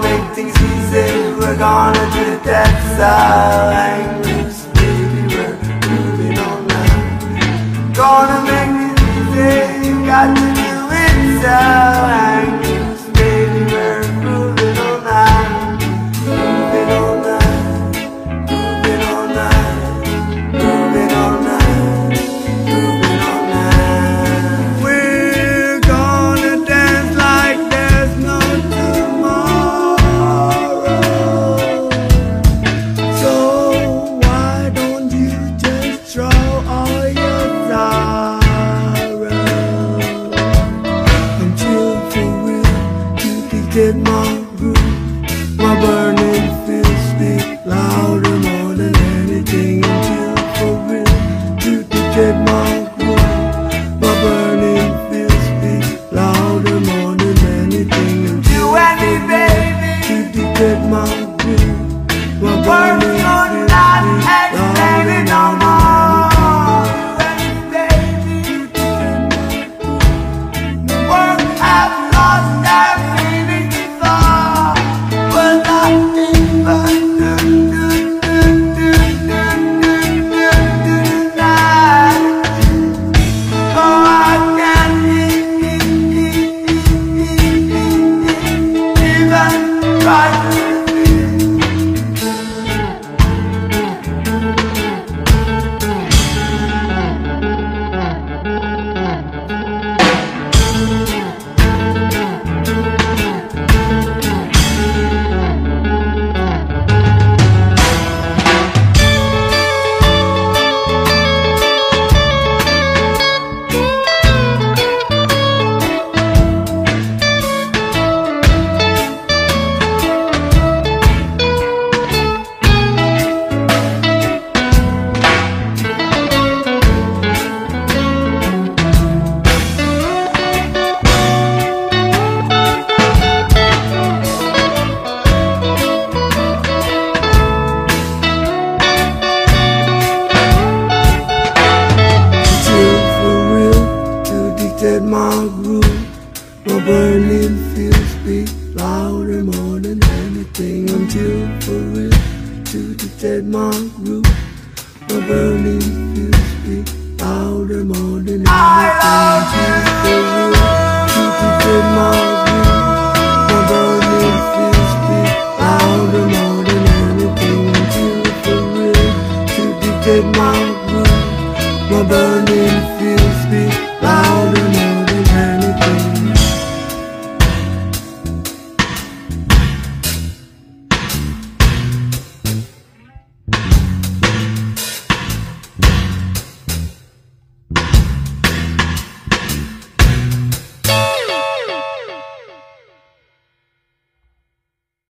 make things easy. We're gonna do the death style. Hang loose, baby, we're moving on now. Gonna make it easy, you got to do it so. Hang loose, baby, we're moving on now. Moving on now, moving on now, moving on now, moving on now. We're gonna dance like there's no tomorrow. So why don't you just throw all your sorrow and chill for real? You can get my groove. My burning feels speak louder more than anything. And chill for real. You can get my groove. My burning feels speak louder more than anything. And you and me, baby. You can get my groove. My burning feels speak louder no more. Work have lost their meaning before, but not even tonight. Oh, I can't even try to my groove. My burning feels speak louder more than anything. Until for real to dictate my groove. My burning feels speak louder more than anything. Until for real to dictate my groove.